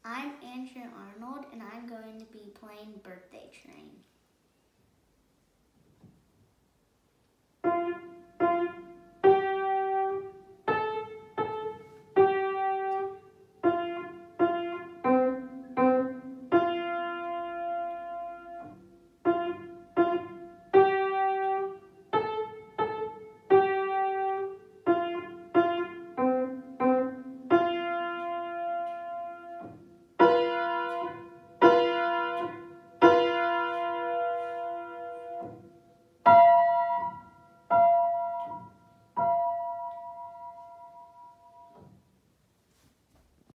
I'm Andrew Arnold, and I'm going to be playing Birthday Train.